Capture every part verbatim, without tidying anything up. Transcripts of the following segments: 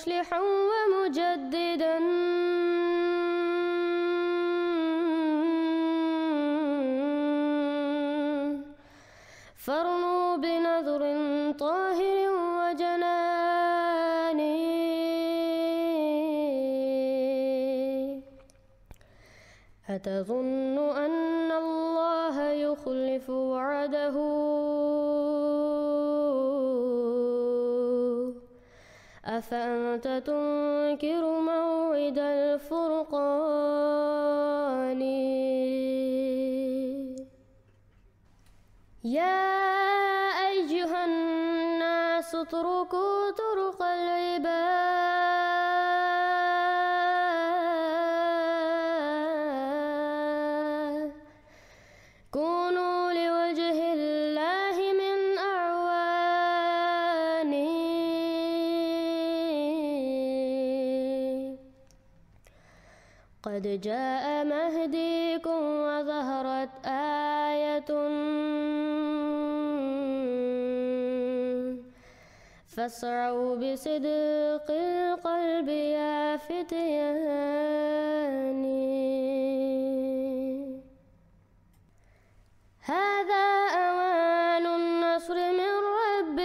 مصلحا ومجددا فارنوا بنذر طاهر وجنان أتظن أن الله يخلف وعده أفأنت تنكر موعد الفرقان يا أيها الناس اتركوا طرق العباد كونوا لوجه الله من أعوان قد جاء مهديكم وظهرت آية فاسعوا بصدق القلب يا فتيان هذا أوان النصر من رب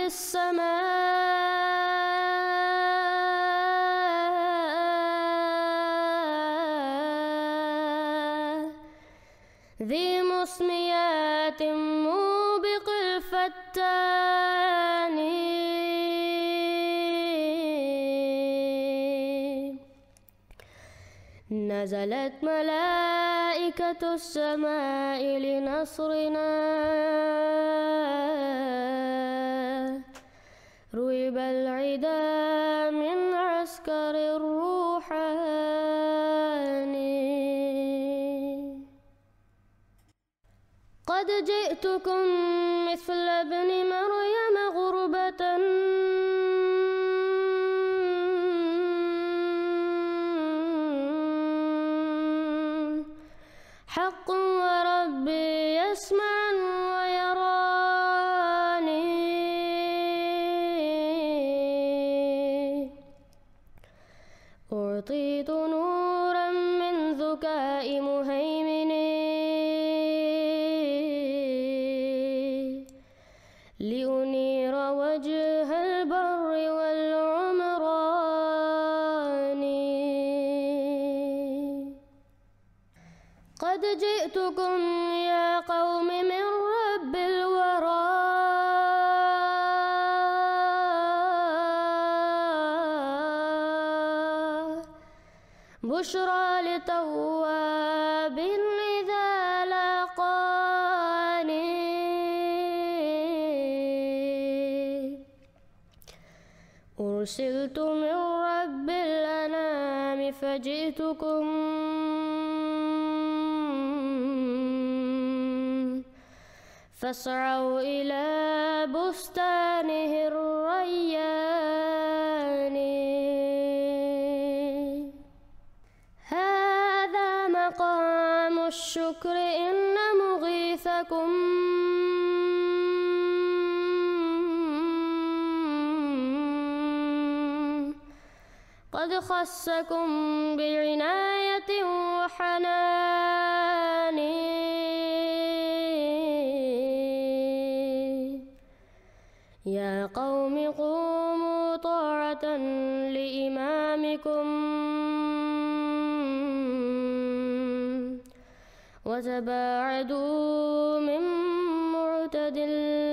السماء ذي مسميات موبق الفتان نزلت ملائكة السماء لنصرنا رُوِبَ العدا من عسكر الروحان قد جئتكم مثل ابن مريم غربة حق وربي يسمع ويراني أعطيت نورا من ذكاء مهيمن لأنير وجه البر والعمران قد جئتكم يا قوم من رب الورى بشرى لتواب إذا لاقاني أرسلت من رب الأنام فجئتكم فاسعوا إلى بستانه الريان هذا مقام الشكر إن مغيثكم قد خصكم بعناية وحنان يا قوم قوموا طاعة لإمامكم وتباعدوا من معتد